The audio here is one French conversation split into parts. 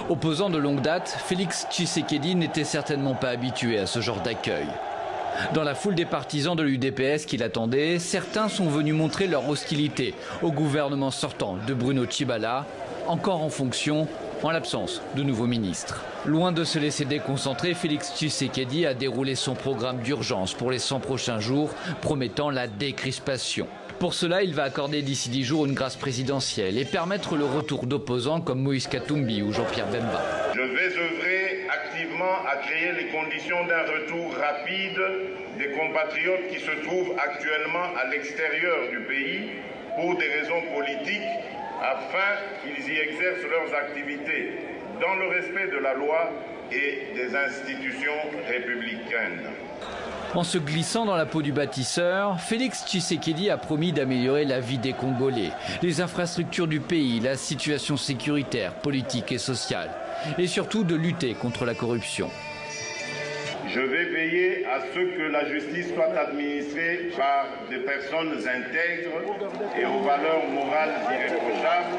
Opposant de longue date, Félix Tshisekedi n'était certainement pas habitué à ce genre d'accueil. Dans la foule des partisans de l'UDPS qui l'attendaient, certains sont venus montrer leur hostilité au gouvernement sortant de Bruno Tshibala, encore en fonction, en l'absence de nouveaux ministres. Loin de se laisser déconcentrer, Félix Tshisekedi a déroulé son programme d'urgence pour les 100 prochains jours, promettant la décrispation. Pour cela, il va accorder d'ici 10 jours une grâce présidentielle et permettre le retour d'opposants comme Moïse Katumbi ou Jean-Pierre Bemba. Je vais œuvrer activement à créer les conditions d'un retour rapide des compatriotes qui se trouvent actuellement à l'extérieur du pays pour des raisons politiques, afin qu'ils y exercent leurs activités dans le respect de la loi et des institutions républicaines. En se glissant dans la peau du bâtisseur, Félix Tshisekedi a promis d'améliorer la vie des Congolais, les infrastructures du pays, la situation sécuritaire, politique et sociale, et surtout de lutter contre la corruption. Je vais veiller à ce que la justice soit administrée par des personnes intègres et aux valeurs morales irréprochables,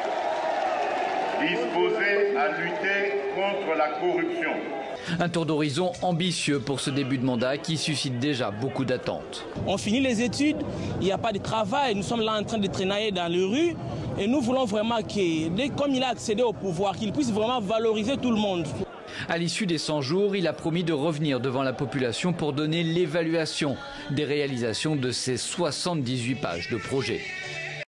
disposées à lutter contre la corruption. Un tour d'horizon ambitieux pour ce début de mandat qui suscite déjà beaucoup d'attentes. On finit les études, il n'y a pas de travail, nous sommes là en train de traînailler dans les rues et nous voulons vraiment que, comme il a accédé au pouvoir, qu'il puisse vraiment valoriser tout le monde. À l'issue des 100 jours, il a promis de revenir devant la population pour donner l'évaluation des réalisations de ces 78 pages de projet.